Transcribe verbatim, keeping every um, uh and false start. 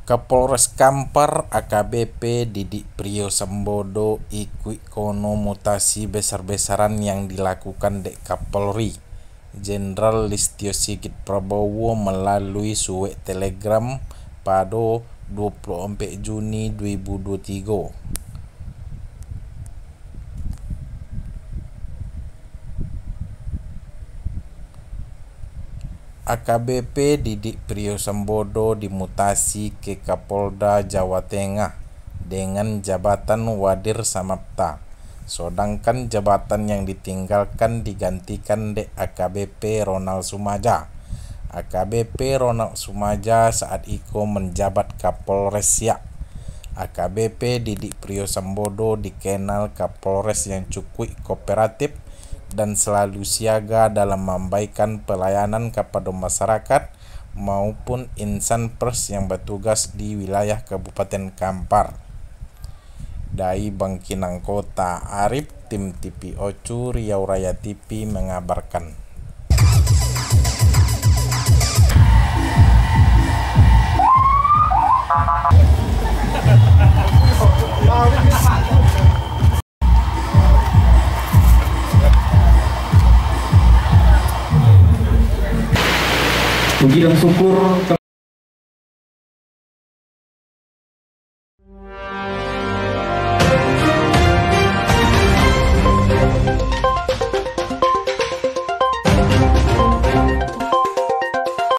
Kapolres Kampar A K B P Didik Priyosambodo ikut kono mutasi besar-besaran yang dilakukan Dek Kapolri Jenderal Listio Sigit Prabowo melalui surat telegram pada dua puluh empat Juni dua ribu dua puluh tiga. A K B P Didik Priyosambodo dimutasi ke Kapolda Jawa Tengah dengan jabatan Wadir Samapta, sedangkan jabatan yang ditinggalkan digantikan Dek A K B P Ronald Sumaja. A K B P Ronald Sumaja saat itu menjabat Kapolres Siak. A K B P Didik Priyosambodo dikenal Kapolres yang cukup kooperatif dan selalu siaga dalam memberikan pelayanan kepada masyarakat maupun insan pers yang bertugas di wilayah Kabupaten Kampar. Dari Bangkinang Kota, Arif, tim T V Ocu Riau Raya T V mengabarkan. Puji dan syukur